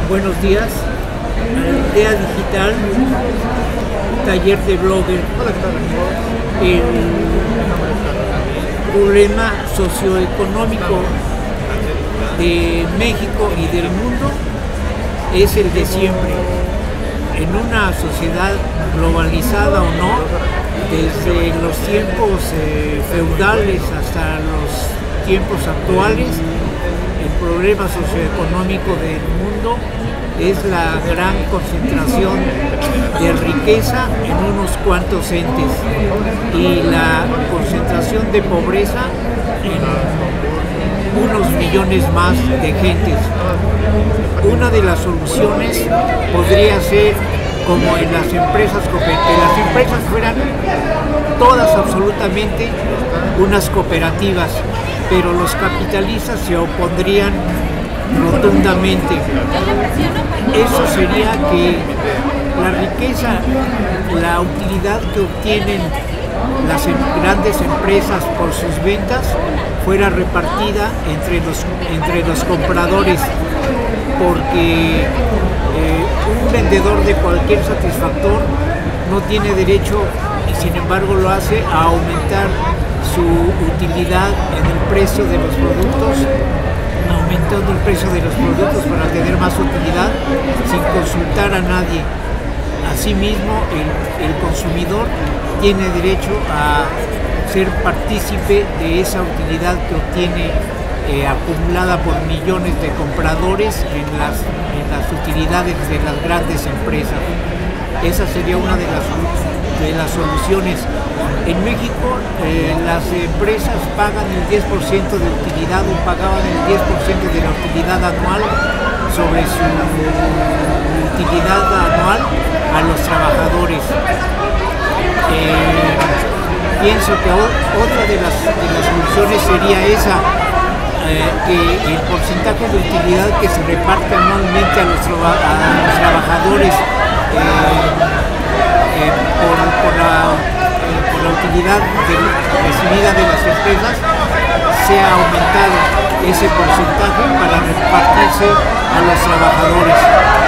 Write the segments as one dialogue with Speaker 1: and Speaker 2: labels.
Speaker 1: Buenos días, Aldea Digital, taller de blogger. El problema socioeconómico de México y del mundo es el de siempre. En una sociedad globalizada o no, desde los tiempos feudales hasta los tiempos actuales, el problema socioeconómico del mundo es la gran concentración de riqueza en unos cuantos entes y la concentración de pobreza en unos millones más de gentes. Una de las soluciones podría ser como en las empresas, que las empresas fueran todas absolutamente unas cooperativas, pero los capitalistas se opondrían rotundamente. Eso sería que la riqueza, la utilidad que obtienen las grandes empresas por sus ventas fuera repartida entre los compradores, porque un vendedor de cualquier satisfactor no tiene derecho, y sin embargo lo hace, a aumentar su utilidad en el precio de los productos, aumentando el precio de los productos para tener más utilidad sin consultar a nadie. Asimismo, el consumidor tiene derecho a ser partícipe de esa utilidad que obtiene acumulada por millones de compradores en las utilidades de las grandes empresas. Esa sería una de las soluciones. En México las empresas pagan el 10% de utilidad, o pagaban el 10% de la utilidad anual sobre su utilidad anual a los trabajadores. Pienso que otra de las soluciones sería esa, que el porcentaje de utilidad que se reparte anualmente a los trabajadores por la utilidad recibida de las empresas sea aumentado ese porcentaje para repartirse a los trabajadores.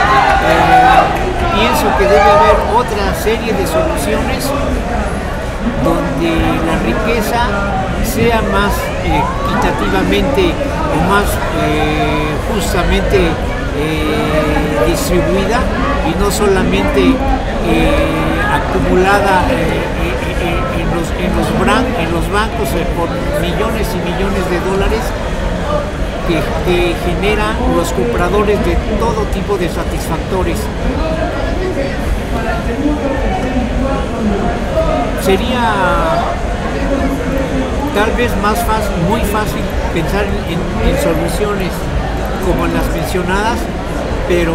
Speaker 1: Pienso que debe haber otra serie de soluciones donde la riqueza sea más equitativamente o más justamente distribuida y no solamente acumulada en los bancos por millones y millones de dólares que generan los compradores de todo tipo de satisfactores. Sería tal vez muy fácil pensar en soluciones como las mencionadas, pero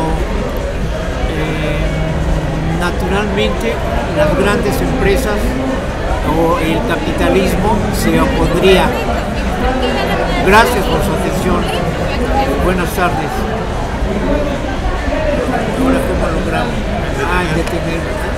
Speaker 1: naturalmente las grandes empresas o el capitalismo se opondría. Gracias por su atención. Buenas tardes. Ahora, ¿cómo logramos? Detener.